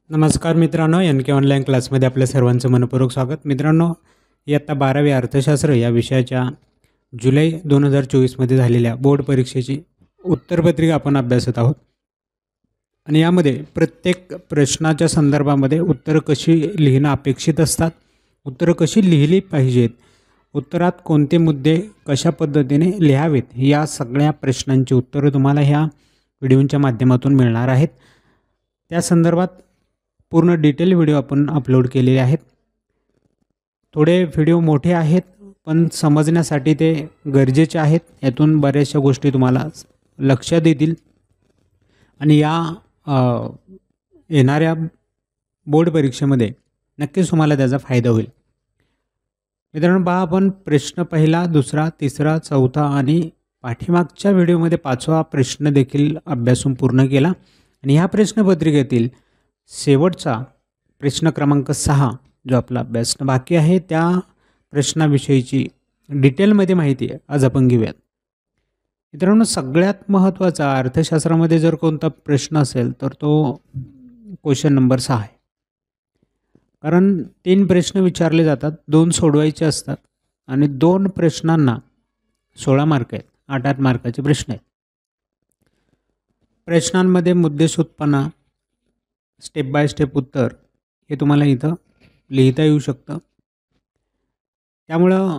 नमस्कार मित्रांनो, एन के ऑनलाईन क्लासमध्ये आपल्या सर्वांचं मनपूर्वक स्वागत. मित्रांनो, इयत्ता 12वी अर्थशास्त्र या विषयाच्या जुलै 2024मध्ये झालेल्या बोर्ड परीक्षेची उत्तरपत्रिका आपण अभ्यासत आहोत. आणि यामध्ये प्रत्येक प्रश्नाच्या संदर्भामध्ये उत्तरं कशी लिहिणं अपेक्षित असतात, उत्तरं कशी लिहिली पाहिजेत, उत्तरात कोणते मुद्दे कशा पद्धतीने लिहावेत, या सगळ्या प्रश्नांची उत्तरं तुम्हाला ह्या व्हिडिओच्या माध्यमातून मिळणार आहेत. त्या संदर्भात पूर्ण डिटेल व्हिडिओ आपण अपलोड केलेले आहेत. थोडे व्हिडिओ मोठे आहेत पण समजण्यासाठी ते गरजेचे आहेत. यातून बऱ्याचशा गोष्टी तुम्हाला लक्षात येतील आणि या येणाऱ्या बोर्ड परीक्षेमध्ये नक्कीच तुम्हाला त्याचा फायदा होईल. मित्रांनो, पहा, आपण प्रश्न पहिला, दुसरा, तिसरा, चौथा आणि पाठीमागच्या व्हिडिओमध्ये 5वा प्रश्न देखील अभ्यासून पूर्ण केला. आणि ह्या प्रश्नपत्रिकेतील शेवटचा प्रश्न क्रमांक 6 जो आपला अभ्यास बाकी आहे त्या प्रश्नाविषयीची डिटेलमध्ये माहिती आज आपण घेऊयात. मित्रांनो, सगळ्यात महत्त्वाचा अर्थशास्त्रामध्ये जर कोणता प्रश्न असेल तर तो क्वेश्चन नंबर 6 आहे. कारण 3 प्रश्न विचारले जातात, 2 सोडवायचे असतात आणि 2 प्रश्नांना 16 मार्क आहेत. 8-8 मार्काचे प्रश्न आहेत. प्रश्नांमध्ये मुद्देसूद उत्पन्न, स्टेप बाय स्टेप उत्तर हे तुम्हाला इथं लिहिता येऊ शकतं. त्यामुळं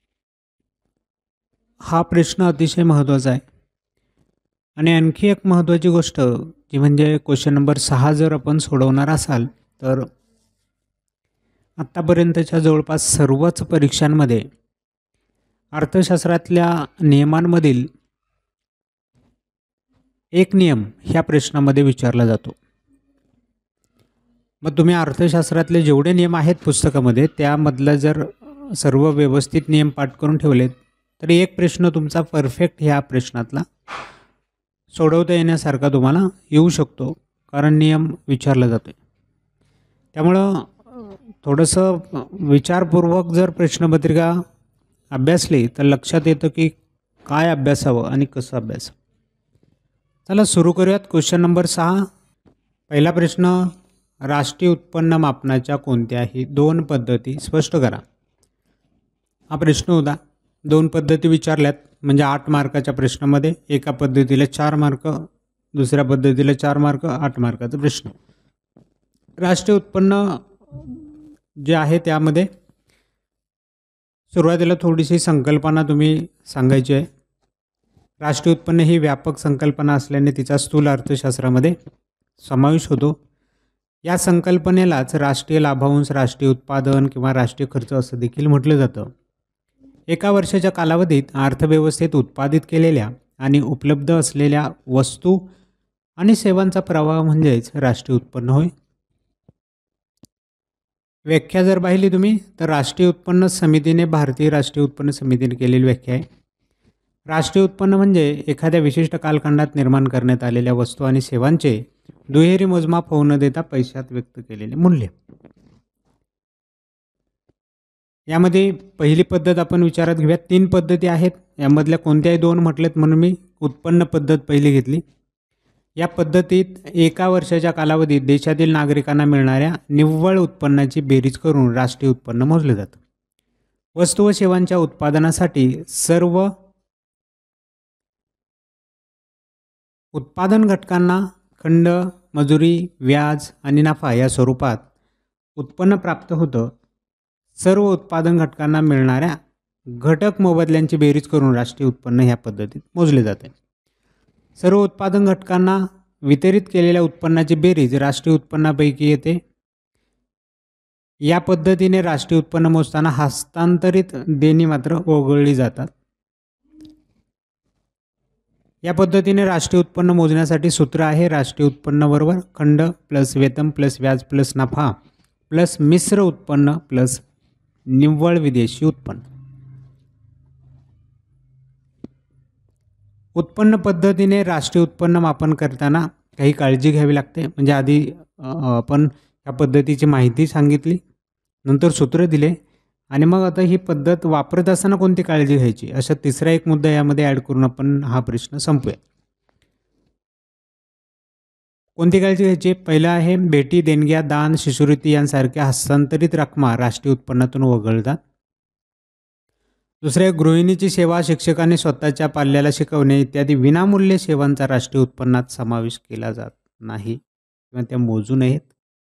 हा प्रश्न अतिशय महत्त्वाचा आहे. आणि आणखी एक महत्त्वाची गोष्ट जी म्हणजे क्वेश्चन नंबर 6 जर आपण सोडवणार असाल तर आत्तापर्यंतच्या जवळपास सर्वच परीक्षांमध्ये अर्थशास्त्रातल्या नियमांमधील एक नियम ह्या प्रश्नामध्ये विचारला जातो. मग तुम्ही अर्थशास्त्रातले जेवढे नियम आहेत पुस्तकामध्ये त्यामधलं जर सर्व व्यवस्थित नियम पाठ करून ठेवलेत तर एक प्रश्न तुमचा परफेक्ट ह्या प्रश्नातला सोडवता येण्यासारखा तुम्हाला येऊ शकतो, कारण नियम विचारला जातो. त्यामुळं थोडंसं विचारपूर्वक जर प्रश्नपत्रिका अभ्यासली तर लक्षात येतं की काय अभ्यासावं आणि कसं अभ्यासावं. चला सुरू करूयात. क्वेश्चन नंबर 6, पहिला प्रश्न, राष्ट्रीय उत्पन्न मापनाच्या कोणत्याही 2 पद्धती स्पष्ट करा. हा प्रश्न होता. 2 पद्धती विचारल्यात म्हणजे 8 मार्काच्या प्रश्नामध्ये एका पद्धतीला 4 मार्क, दुसऱ्या पद्धतीला 4 मार्क, 8 मार्काचा प्रश्न. राष्ट्रीय उत्पन्न जे आहे त्यामध्ये सुरुवातीला थोडीशी संकल्पना तुम्ही सांगायची आहे. राष्ट्रीय उत्पन्न ही व्यापक संकल्पना असल्याने तिचा स्थूल अर्थशास्त्रामध्ये समावेश होतो. या संकल्पनेलाच राष्ट्रीय लाभांश, राष्ट्रीय उत्पादन किंवा राष्ट्रीय खर्च असं देखील म्हटलं जातं. एका वर्षाच्या कालावधीत अर्थव्यवस्थेत उत्पादित केलेल्या आणि उपलब्ध असलेल्या वस्तू आणि सेवांचा प्रवाह म्हणजेच राष्ट्रीय उत्पन्न होय. व्याख्या जर पाहिली तुम्ही तर राष्ट्रीय उत्पन्न समितीने, भारतीय राष्ट्रीय उत्पन्न समितीने केलेली व्याख्या आहे. राष्ट्रीय उत्पन्न म्हणजे एखाद्या विशिष्ट कालखंडात निर्माण करण्यात आलेल्या वस्तू आणि सेवांचे दुहेरी मोजमाप होऊ न देता पैशात व्यक्त केलेले मूल्य. यामध्ये पहिली पद्धत आपण विचारात घेऊयात. 3 पद्धती आहेत, यामधल्या कोणत्याही 2 म्हटलेत म्हणून मी उत्पन्न पद्धत पहिली घेतली. या पद्धतीत एका वर्षाच्या कालावधीत देशातील नागरिकांना मिळणाऱ्या निव्वळ उत्पन्नाची बेरीज करून राष्ट्रीय उत्पन्न मोजले जातं. वस्तू व सेवांच्या उत्पादनासाठी सर्व उत्पादन घटकांना खंड, मजुरी, व्याज आणि नफा या स्वरूपात उत्पन्न प्राप्त होतं. सर्व उत्पादन घटकांना मिळणाऱ्या घटक मोबदल्यांची बेरीज करून राष्ट्रीय उत्पन्न ह्या पद्धतीत मोजले जाते. सर्व उत्पादन घटकांना वितरित केलेल्या उत्पन्नाची बेरीज राष्ट्रीय उत्पन्नापैकी येते. या पद्धतीने राष्ट्रीय उत्पन्न मोजताना हस्तांतरित देणी मात्र वगळली जातात. या पद्धतीने राष्ट्रीय उत्पन्न मोजण्यासाठी सूत्र आहे राष्ट्रीय उत्पन्न बरोबर खंड प्लस वेतन प्लस व्याज प्लस नफा प्लस मिश्र उत्पन्न प्लस निव्वळ विदेशी उत्पन्न. उत्पन्न पद्धतीने राष्ट्रीय उत्पन्न मापन करताना काही काळजी घ्यावी लागते. म्हणजे आधी आपण या पद्धतीची माहिती सांगितली, नंतर सूत्र दिले आणि मग आता ही पद्धत वापरत असताना कोणती काळजी घ्यायची असा तिसरा एक मुद्दा यामध्ये ॲड करून आपण हा प्रश्न संपवूया. कोणती काळजी घ्यायची? पहिलं आहे भेटी, देणग्या, दान, शिष्यवृत्ती यांसारख्या हस्तांतरित रकमा राष्ट्रीय उत्पन्नातून वगळतात. दुसरे, गृहिणीची सेवा, शिक्षकांनी स्वतःच्या पाल्याला शिकवणे इत्यादी विनामूल्य सेवांचा राष्ट्रीय उत्पन्नात समावेश केला जात नाही किंवा त्या मोजू नयेत.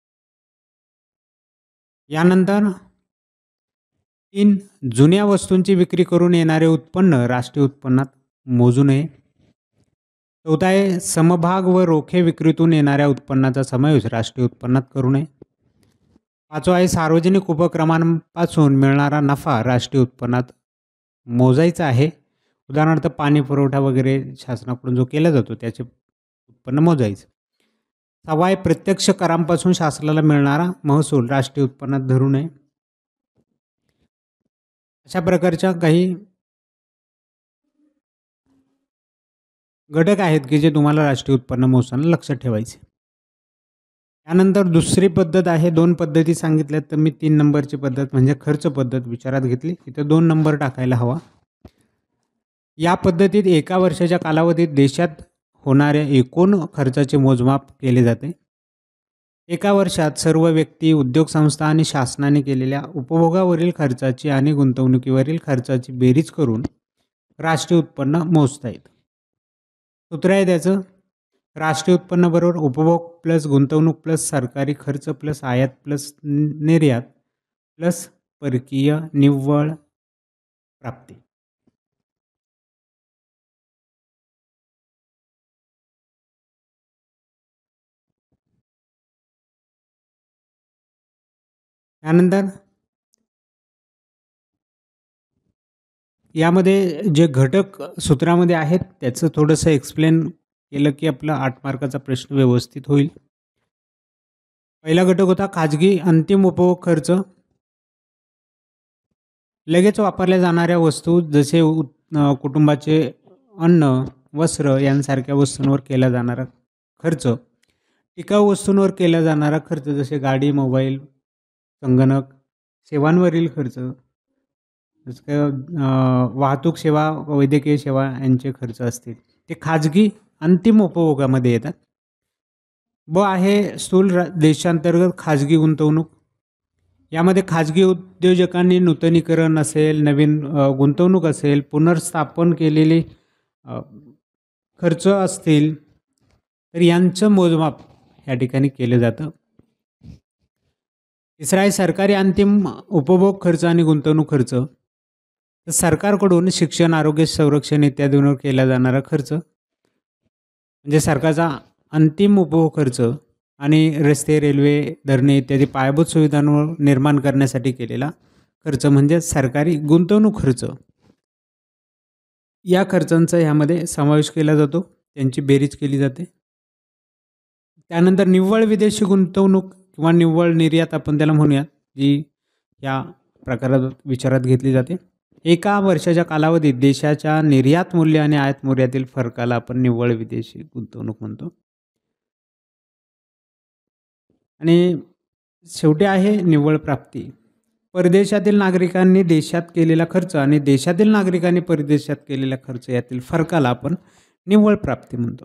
यानंतर 3, जुन्या वस्तूंची विक्री करून येणारे उत्पन्न राष्ट्रीय उत्पन्नात मोजू नये. 4 आहे, समभाग व रोखे विक्रीतून येणाऱ्या उत्पन्नाचा समावेश राष्ट्रीय उत्पन्नात करू नये. 5 आहे, सार्वजनिक उपक्रमांपासून मिळणारा नफा राष्ट्रीय उत्पन्नात मोजायचा आहे. उदाहरणार्थ पाणी पुरवठा वगैरे शासनाकडून जो केला जातो त्याचे उत्पन्न मोजायचं. 6 आहे, प्रत्यक्ष करांपासून शासनाला मिळणारा महसूल राष्ट्रीय उत्पन्नात धरू नये. अशा प्रकारच्या काही घटक आहेत की जे तुम्हाला राष्ट्रीय उत्पन्न मोजताना लक्षात ठेवायचे. त्यानंतर दुसरी पद्धत आहे, 2 पद्धती सांगितल्यात तर मी 3 नंबरची पद्धत म्हणजे खर्च पद्धत विचारात घेतली. इथं 2 नंबर टाकायला हवा. या पद्धतीत एका वर्षाच्या कालावधीत देशात होणाऱ्या एकूण खर्चाचे मोजमाप केले जाते. एका वर्षात सर्व व्यक्ती, उद्योग संस्था आणि शासनाने केलेल्या उपभोगावरील खर्चाची आणि गुंतवणुकीवरील खर्चाची बेरीज करून राष्ट्रीय उत्पन्न मोजता येतं. सूत्र आहे त्याचं, राष्ट्रीय उत्पन्न बरोबर उपभोग प्लस गुंतवणूक प्लस सरकारी खर्च प्लस आयात प्लस निर्यात प्लस परकीय निव्वळ प्राप्ती. त्यानंतर यामध्ये जे घटक सूत्रामध्ये आहेत त्याचं थोडंसं एक्सप्लेन केलं की आपला 8 मार्काचा प्रश्न व्यवस्थित होईल. पहिला घटक होता खाजगी अंतिम उपभोग खर्च. लगेच वापरल्या जाणाऱ्या वस्तू जसे कुटुंबाचे अन्न, वस्त्र यांसारख्या वस्तूंवर केला जाणारा खर्च. टिकाऊ वस्तूंवर केला जाणारा खर्च जसे गाडी, मोबाईल, संगणक, सेवांवरील खर्च, वाहतूक सेवा, वैद्यकीय सेवा यांचे खर्च असतील ते खाजगी अंतिम उपभोगामध्ये येतात. ब आहे स्थूल देशांतर्गत खाजगी गुंतवणूक. यामध्ये खाजगी उद्योजकांनी नूतनीकरण असेल, नवीन गुंतवणूक असेल, पुनर्स्थापन केलेले खर्च असतील तर यांचं मोजमाप या ठिकाणी केलं जातं. तिसरा आहे सरकारी अंतिम उपभोग खर्च आणि गुंतवणूक खर्च. तर सरकारकडून शिक्षण, आरोग्य, संरक्षण इत्यादींवर केला जाणारा खर्च म्हणजे सरकारचा अंतिम उपभोग खर्च आणि रस्ते, रेल्वे, धरणे इत्यादी पायाभूत सुविधांवर निर्माण करण्यासाठी केलेला खर्च म्हणजे सरकारी गुंतवणूक खर्च. या खर्चांचा ह्यामध्ये समावेश केला जातो, त्यांची बेरीज केली जाते. त्यानंतर निव्वळ विदेशी गुंतवणूक किंवा निव्वळ निर्यात आपण त्याला म्हणूयात, जी या प्रकारात विचारात घेतली जाते. एका वर्षाच्या कालावधीत देशाच्या निर्यात मूल्य आणि आयात मूल्यातील फरकाला आपण निव्वळ विदेशी गुंतवणूक म्हणतो. आणि शेवटी आहे निव्वळ प्राप्ती. परदेशातील नागरिकांनी देशात केलेला खर्च आणि देशातील नागरिकांनी परदेशात केलेला खर्च यातील फरकाला आपण निव्वळ प्राप्ती म्हणतो.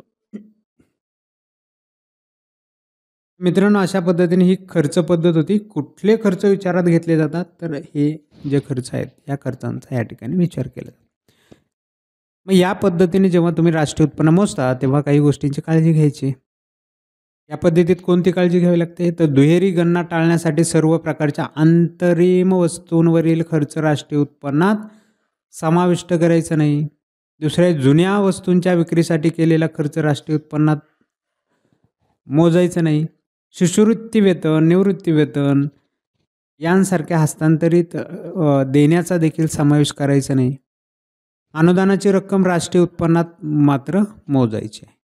मित्रांनो, अशा पद्धतीने ही खर्च पद्धत होती. कुठले खर्च विचारात घेतले जातात तर हे जे खर्च आहेत या खर्चांचा या ठिकाणी विचार केला जातो. मग या पद्धतीने जेव्हा तुम्ही राष्ट्रीय उत्पन्न मोजता तेव्हा काही गोष्टींची काळजी घ्यायची. या पद्धतीत कोणती काळजी घ्यावी लागते तर दुहेरी गणना टाळण्यासाठी सर्व प्रकारच्या अंतरिम वस्तूंवरील खर्च राष्ट्रीय उत्पन्नात समाविष्ट करायचा नाही. दुसरे, जुन्या वस्तूंच्या विक्रीसाठी केलेला खर्च राष्ट्रीय उत्पन्नात मोजायचं नाही. शिष्यवृत्ती वेतन, निवृत्ती वेतन यांसारख्या हस्तांतरित देण्याचा देखील समावेश करायचा नाही. अनुदानाची रक्कम राष्ट्रीय उत्पन्नात मात्र मोजायची आहे.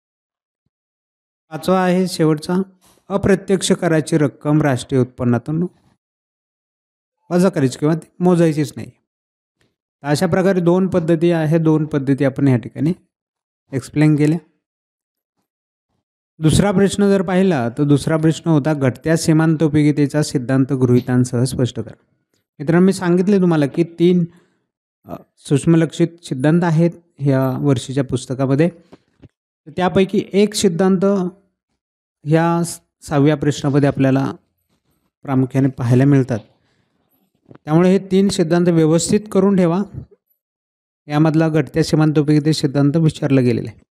5वा आहे शेवटचा, अप्रत्यक्ष कराची रक्कम राष्ट्रीय उत्पन्नातून वजा करायची किंवा मोजायचीच नाही. अशा प्रकारे 2 पद्धती आहेत. 2 पद्धती आपण या ठिकाणी एक्सप्लेन केल्या. दुसरा प्रश्न जर पाहिला तर दुसरा प्रश्न होता घटत्या सीमांतोपयोगितेचा सिद्धांत गृहीतांसह स्पष्ट करा. मित्रांनो, मी सांगितले तुम्हाला की 3 सूक्ष्मलक्षित सिद्धांत आहेत ह्या वर्षीच्या पुस्तकामध्ये. त्यापैकी एक सिद्धांत ह्या 6व्या प्रश्नामध्ये आपल्याला प्रामुख्याने पाहायला मिळतात. त्यामुळे हे 3 सिद्धांत व्यवस्थित करून ठेवा. यामधला घटत्या सीमांतोपयोगिता सिद्धांत विचारला गेलेला आहे.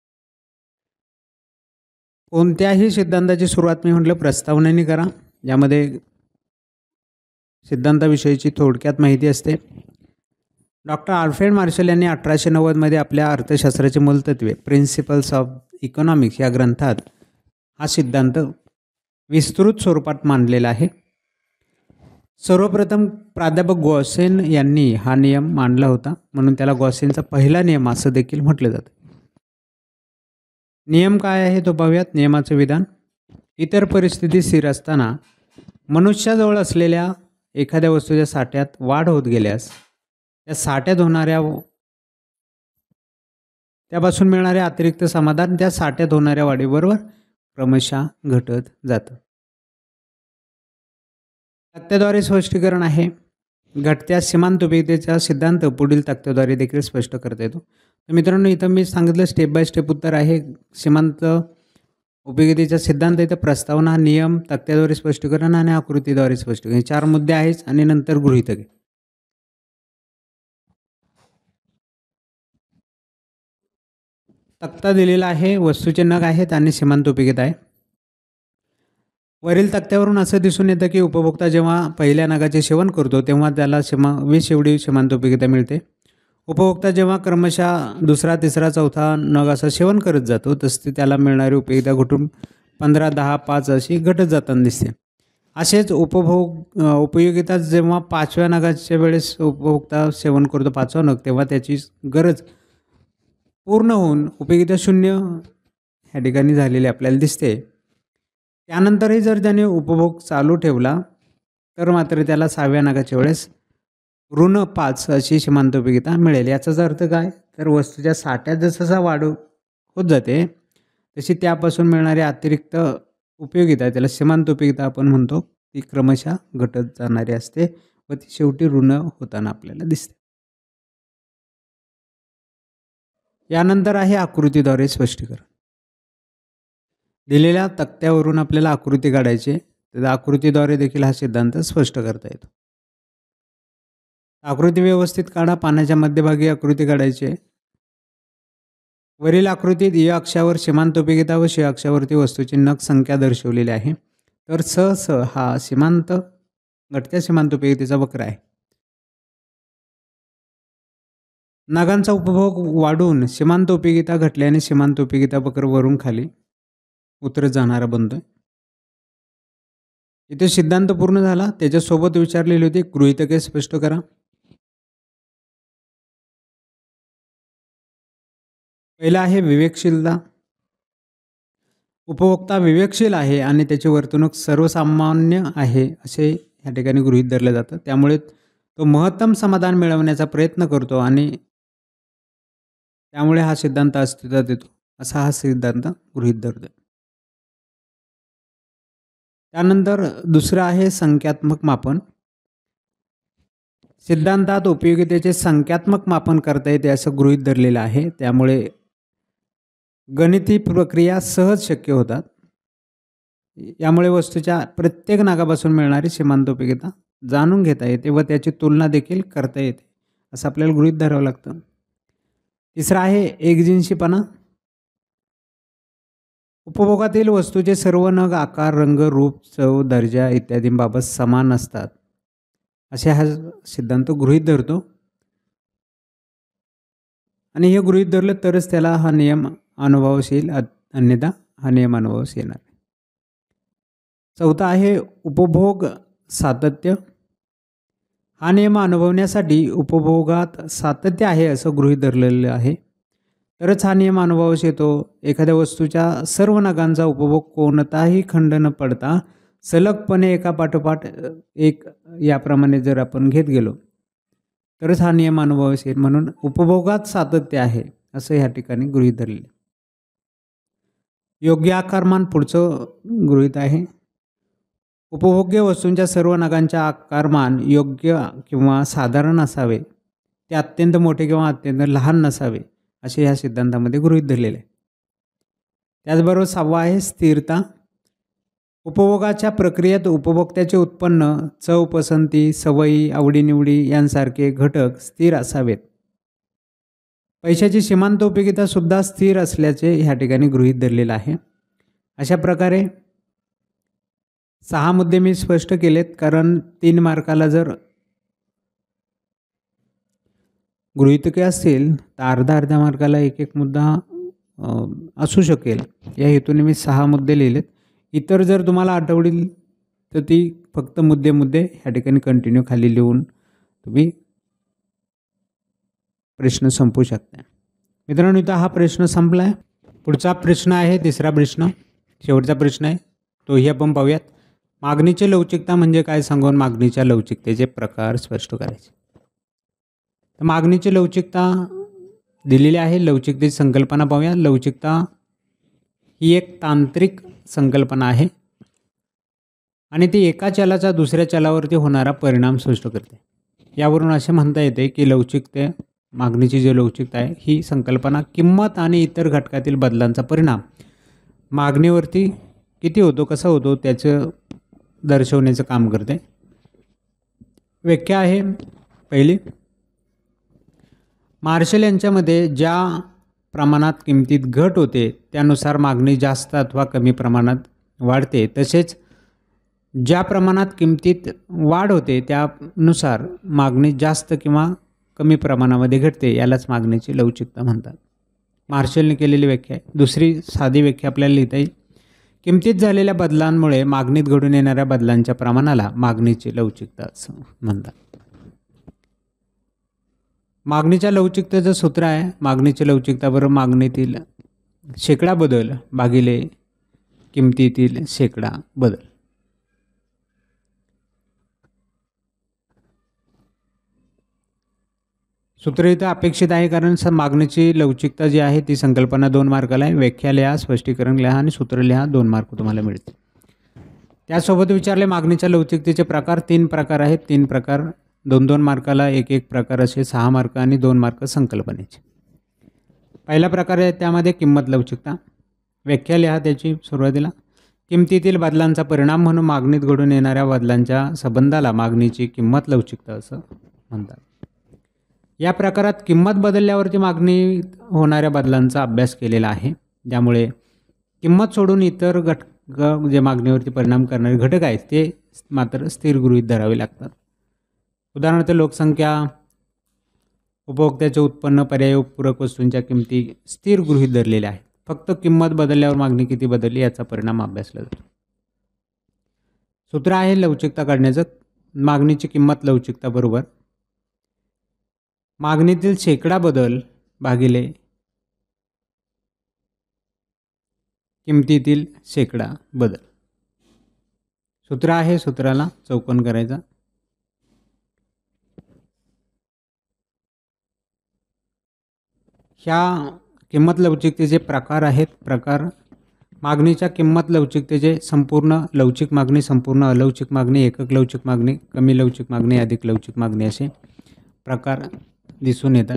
कोणत्याही सिद्धांताची सुरुवात मी म्हटलं प्रस्तावनेने करा. यामध्ये सिद्धांताविषयीची थोडक्यात माहिती असते. डॉक्टर आल्फ्रेड मार्शल यांनी 1890 आपल्या अर्थशास्त्राची मूलतत्वे प्रिन्सिपल्स ऑफ इकॉनॉमिक्स या ग्रंथात हा सिद्धांत विस्तृत स्वरूपात मांडलेला आहे. सर्वप्रथम प्राध्यापक गॉसेन यांनी हा नियम मांडला होता, म्हणून त्याला गॉसेनचा पहिला नियम असं देखील म्हटलं जातं. नियम काय आहे तो पाहूयात. नियमाचं विधान: इतर परिस्थिती स्थिर असताना मनुष्याजवळ असलेल्या एखाद्या वस्तूच्या साठ्यात वाढ होत गेल्यास त्या साठ्यात होणाऱ्या त्यापासून मिळणारे अतिरिक्त समाधान त्या साठ्यात होणाऱ्या वाढीबरोबर क्रमशः घटत जातं. तक्त्याद्वारे स्पष्टीकरण आहे. घटत्या सीमांतोपयोगितेचा सिद्धांत पुढील तक्त्याद्वारे देखील स्पष्ट करता येतो. तर मित्रांनो, इथं मी सांगितलं स्टेप बाय स्टेप उत्तर आहे. सीमांत उपयोगितेचा सिद्धांत इथं प्रस्तावना, नियम, तक्त्याद्वारे स्पष्टीकरण आणि आकृतीद्वारे स्पष्टीकरण हे 4 मुद्दे आहेत आणि नंतर गृहीतके. तक्ता दिलेला आहे, वस्तूचे नग आहेत आणि सीमांतोपयोगिता आहे. वरील तक्त्यावरून असं दिसून येतं की उपभोक्ता जेव्हा पहिल्या नगाचे सेवन करतो तेव्हा त्याला 20 एवढी सीमांतोपयोगिता मिळते. उपभोक्ता जेव्हा क्रमशः दुसरा, तिसरा, चौथा नग असं सेवन करत जातो तसे त्याला मिळणारी उपयोगिता घटून 15, 10, 5 अशी घटत जाताना दिसते. असेच उपयोगिता जेव्हा 5व्या नगाच्या वेळेस उपभोक्ता सेवन करतो 5वा नग, तेव्हा त्याची गरज पूर्ण होऊन उपयोगिता 0 ह्या ठिकाणी झालेली आपल्याला दिसते. त्यानंतरही जर त्याने उपभोग चालू ठेवला तर मात्र त्याला 6व्या नगाच्या वेळेस ऋण 5 अशी सीमांतोपयोगिता मिळेल. याचाच अर्थ काय, तर वस्तूच्या साठ्यात जसा वाढ होत जाते तशी त्यापासून मिळणारी अतिरिक्त उपयोगिता, त्याला सीमांतोपयोगिता आपण म्हणतो, ती क्रमशः घटत जाणारी असते व ती शेवटी ऋण होताना आपल्याला दिसते. यानंतर आहे आकृतीद्वारे स्पष्टीकरण. दिलेल्या तक्त्यावरून आपल्याला आकृती काढायची, तर आकृतीद्वारे देखील हा सिद्धांत स्पष्ट करता येतो. आकृती व्यवस्थित काढा. पानाच्या मध्यभागी आकृती काढायची आहे. वरील आकृतीत य अक्षावर सीमांतोपयोगिता व श अक्षावरती वस्तूची नग संख्या दर्शवलेली आहे. तर स हा घटत्या सीमांतोपयोगितेचा वक्र आहे. नगांचा उपभोग वाढून सीमांतोपयोगिता घटल्याने सीमांतोपयोगिता वक्र वरून खाली उतरत जाणारा बनतोय. इथे सिद्धांत पूर्ण झाला. त्याच्यासोबत विचारलेली होती गृहीतके स्पष्ट करा. पहिला आहे विवेकशीलता. उपभोक्ता विवेकशील आहे आणि त्याची वर्तणूक सर्वसामान्य आहे असे या ठिकाणी गृहीत धरलं जातं. त्यामुळे तो महत्तम समाधान मिळवण्याचा प्रयत्न करतो आणि त्यामुळे हा सिद्धांत अस्तित्वात येतो असा हा सिद्धांत गृहीत धरतो. त्यानंतर दुसरं आहे संख्यात्मक मापन. सिद्धांतात उपयोगितेचे संख्यात्मक मापन करता येते असं गृहीत धरलेलं आहे. त्यामुळे गणिती प्रक्रिया सहज शक्य होतात. यामुळे वस्तूच्या प्रत्येक नागापासून मिळणारी सीमांतोपयोगिता जाणून घेता येते व त्याची तुलना देखील करता येते असं आपल्याला गृहीत धरावं लागतं. तिसरा आहे एकजिनसीपणा. उपभोगातील वस्तूचे सर्व नग आकार, रंग, रूप, चव, दर्जा इत्यादींबाबत समान असतात असे हा सिद्धांत गृहीत धरतो. आणि हे गृहीत धरलं तरच त्याला हा नियम अनुभवास येईल, अन्यथा हा नियम अनुभवास येणार. चौथा आहे उपभोग सातत्य. हा नियम अनुभवण्यासाठी उपभोगात सातत्य आहे असं गृहीत धरलेलं आहे तरच हा नियम अनुभवास येतो. एखाद्या वस्तूच्या सर्व नगांचा उपभोग कोणताही खंड न पडता सलगपणे एकापाठोपाठ एक याप्रमाणे जर आपण घेत गेलो तरच हा नियम अनुभवास येईल. म्हणून उपभोगात सातत्य आहे असं ह्या ठिकाणी गृहीत धरले. योग्य आकारमान पुढचं गृहीत आहे. उपभोग्य वस्तूंच्या सर्व नगांच्या आकारमान योग्य किंवा साधारण असावे, ते अत्यंत मोठे किंवा अत्यंत लहान नसावे असे ह्या सिद्धांतामध्ये गृहीत धरलेले आहे. त्याचबरोबर 6वा आहे स्थिरता. उपभोगाच्या प्रक्रियेत उपभोक्त्याचे उत्पन्न, चव, पसंती, सवयी, आवडीनिवडी यांसारखे घटक स्थिर असावेत. पैशाची सीमांत उपयोगिता सुद्धा स्थिर असल्याचे ह्या ठिकाणी गृहीत धरलेलं आहे. अशा प्रकारे 6 मुद्दे मी स्पष्ट केलेत, कारण 3 मार्काला जर गृहीतके असतील तर अर्ध्या मार्काला एक मुद्दा असू शकेल. या हेतूने मी 6 मुद्दे लिहिलेत. इतर जर तुम्हाला आठवतील तर ती फक्त मुद्दे ह्या ठिकाणी कंटिन्यू खाली लिहून तुम्ही प्रश्न संपवू शकता. मित्रांनो, इथं हा प्रश्न संपला आहे. पुढचा प्रश्न आहे 3रा प्रश्न, शेवटचा प्रश्न आहे, तोही आपण पाहूयात. मागणीची लवचिकता म्हणजे काय सांगून मागणीच्या लवचिकतेचे प्रकार स्पष्ट करायचे. तर मागणीची लवचिकता दिलेली आहे. लवचिकतेची संकल्पना पाहूया. लवचिकता ही एक तांत्रिक संकल्पना आहे आणि ती एका चलाचा दुसऱ्या चलावरती होणारा परिणाम स्पष्ट करते. यावरून असे म्हणता येते की मागणीची जी लवचिकता आहे ही संकल्पना किंमत आणि इतर घटकातील बदलांचा परिणाम मागणीवरती किती होतो, कसा होतो त्याचं दर्शवण्याचं काम करते. व्याख्या आहे पहिली. मार्शल यांच्यामध्ये ज्या प्रमाणात किमतीत घट होते त्यानुसार मागणी जास्त अथवा कमी प्रमाणात वाढते, तसेच ज्या प्रमाणात किमतीत वाढ होते त्यानुसार मागणी जास्त किंवा कमी प्रमाणामध्ये घटते, यालाच मागणीची लवचिकता म्हणतात. मार्शलने केलेली व्याख्या आहे. दुसरी साधी व्याख्या आपल्याला लिहिता येईल. किमतीत झालेल्या बदलांमुळे मागणीत घडून येणाऱ्या बदलांच्या प्रमाणाला मागणीची लवचिकता असं म्हणतात. मागणीच्या लवचिकतेचं सूत्र आहे मागणीची लवचिकता बरोबर मागणीतील शेकडा बदल भागिले किमतीतील शेकडा बदल. सूत्र इथं अपेक्षित आहे, कारण मागणीची लवचिकता जी आहे ती संकल्पना 2 मार्काला आहे. व्याख्या लिहा, स्पष्टीकरण लिहा आणि सूत्र लिहा, 2 मार्क तुम्हाला मिळतील. त्यासोबत विचारले मागणीच्या लवचिकतेचे प्रकार. 3 प्रकार आहेत. 3 प्रकार 2-2 मार्काला, एक प्रकार असे 6 मार्क आणि 2 मार्क संकल्पनेचे. पहिला प्रकार आहे त्यामध्ये किंमत लवचिकता. व्याख्या लिहा त्याची सुरुवातीला. किमतीतील बदलांचा परिणाम म्हणून मागणीत घडून येणाऱ्या बदलांच्या संबंधाला मागणीची किंमत लवचिकता असं म्हणतात. या प्रकारात किंमत बदलल्यावरती मागणी होणाऱ्या बदलांचा अभ्यास केलेला आहे, ज्यामुळे किंमत सोडून इतर घटक जे मागणीवरती परिणाम करणारे घटक आहेत ते मात्र स्थिर गृहीत धरावे लागतात. उदाहरणार्थ लोकसंख्या, उपभोक्त्याचे उत्पन्न, पर्यायपूरक वस्तूंच्या किमती स्थिर गृहीत धरलेल्या आहेत. फक्त किंमत बदलल्यावर मागणी किती बदलली याचा परिणाम अभ्यासला जातो. सूत्र आहे लवचिकता काढण्याचं. मागणीची किंमत लवचिकता बरोबर मागणीतील शेकडा बदल भागिले किमतीतील शेकडा बदल. सूत्र आहे, सूत्राला चौकोन करायचा. ह्या किंमत लवचिकतेचे प्रकार आहेत. प्रकार मागणीच्या किंमत लवचिकतेचे संपूर्ण लवचिक मागणी, संपूर्ण अलवचिक मागणी, एकक लवचिक मागणी, कमी लवचिक मागणी, अधिक लवचिक मागणी असे प्रकार दिसून येतात.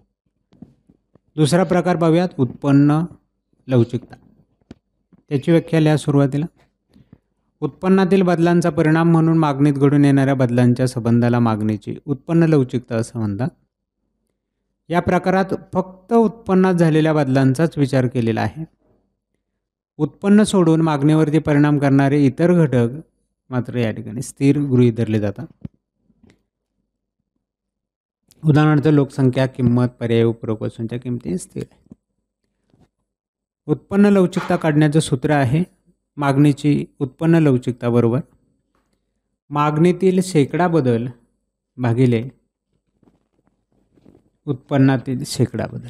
दुसरा प्रकार पाहूयात, उत्पन्न लवचिकता. त्याची व्याख्या लिहा सुरुवातीला. उत्पन्नातील बदलांचा परिणाम म्हणून मागणीत घडून येणाऱ्या बदलांच्या संबंधाला मागणीची उत्पन्न लवचिकता असं म्हणतात. या प्रकारात फक्त उत्पन्नात झालेल्या बदलांचाच विचार केलेला आहे. उत्पन्न सोडून मागणीवरती परिणाम करणारे इतर घटक मात्र या ठिकाणी स्थिर गृहीत धरले जातात. उदाहरणार्थ लोकसंख्या, किंमत, पर्यायपूरक वस्तूंच्या किमती स्थिर आहे. उत्पन्न लवचिकता काढण्याचं सूत्र आहे मागणीची उत्पन्न लवचिकता बरोबर मागणीतील शेकडा बदल भागिले उत्पन्नातील शेकडा बदल.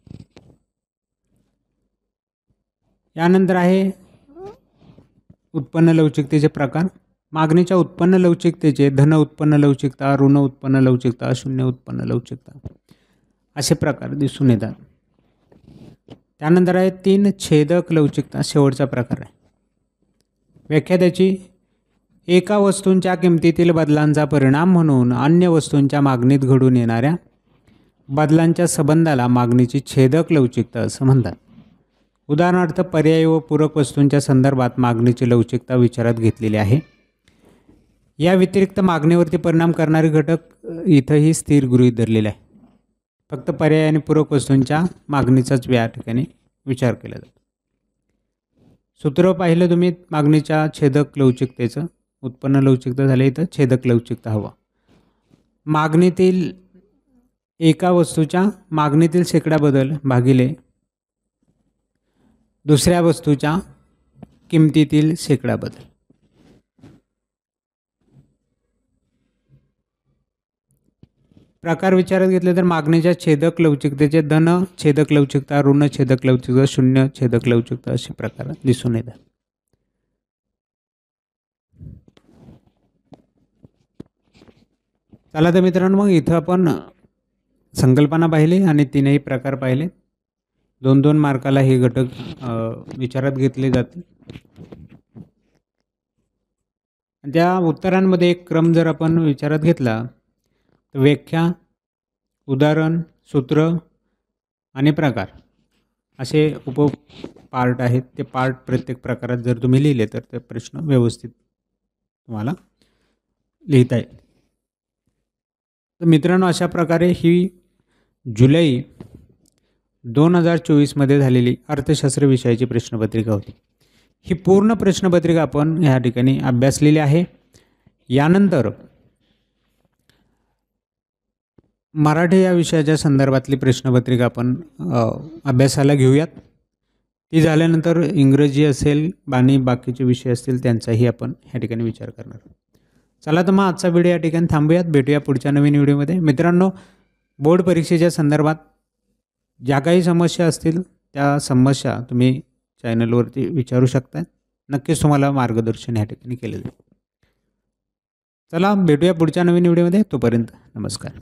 यानंतर आहे उत्पन्न लवचिकतेचे प्रकार. मागणीच्या उत्पन्न लवचिकतेचे धन उत्पन्न लवचिकता, ऋण उत्पन्न लवचिकता, शून्य उत्पन्न लवचिकता असे प्रकार दिसून येतात. त्यानंतर आहे 3 छेदक लवचिकता, शेवटचा प्रकार आहे. व्याख्या त्याची. एका वस्तूंच्या किमतीतील बदलांचा परिणाम म्हणून अन्य वस्तूंच्या मागणीत घडून येणाऱ्या बदलांच्या संबंधाला मागणीची छेदक लवचिकता असं म्हणतात. उदाहरणार्थ पर्यायी व पूरक वस्तूंच्या संदर्भात मागणीची लवचिकता विचारात घेतलेली आहे. या व्यतिरिक्त मागणीवरती परिणाम करणारे घटक इथंही स्थिर गृहीत धरलेले आहे. फक्त पर्याय आणि पूरक वस्तूंच्या मागणीचाच या ठिकाणी विचार केला जातो. सूत्र पाहिलं तुम्ही मागणीच्या छेदक लवचिकतेचं. उत्पन्न लवचिकता झाली, इथं छेदक लवचिकता हवा. मागणीतील एका वस्तूच्या मागणीतील शेकडा बदल भागिले दुसऱ्या वस्तूच्या किमतीतील शेकडा बदल. प्रकार विचारात घेतले तर मागणीच्या छेदक लवचिकतेचे धन छेदक लवचिकता, ऋण छेदक लवचिकता, शून्य छेदक लवचिकता असे प्रकार दिसून येतात. चला तर मित्रांनो, मग इथं आपण संकल्पना पाहिली आणि तीनही प्रकार पाहिले. 2-2 मार्काला हे घटक विचारात घेतले जातील. त्या उत्तरांमध्ये एक क्रम जर आपण विचारात घेतला तर व्याख्या, उदाहरण, सूत्र आणि प्रकार असे पार्ट आहेत. ते पार्ट प्रत्येक प्रकारात जर तुम्ही लिहिले तर ते प्रश्न व्यवस्थित तुम्हाला लिहिता येईल. तर मित्रांनो, अशा प्रकारे ही जुलै 2024मध्ये झालेली अर्थशास्त्र विषयाची प्रश्नपत्रिका होती. ही पूर्ण प्रश्नपत्रिका आपण ह्या ठिकाणी अभ्यासलेली आहे. यानंतर मराठी या विषयाच्या संदर्भातली प्रश्नपत्रिका आपण अभ्यासाला घेऊयात. ती झाल्यानंतर इंग्रजी असेल आणि बाकीचे विषय असतील त्यांचाही आपण ह्या ठिकाणी विचार करणार. चला तर मग आजचा व्हिडिओ या ठिकाणी थांबूयात. भेटूया पुढच्या नवीन व्हिडिओमध्ये. मित्रांनो, बोर्ड परीक्षेच्या संदर्भात ज्या काही समस्या असतील त्या समस्या तुम्ही चॅनलवरती विचारू शकता. नक्कीच तुम्हाला मार्गदर्शन ह्या ठिकाणी केलं जाईल. चला भेटूया पुढच्या नवीन व्हिडिओमध्ये. तोपर्यंत नमस्कार.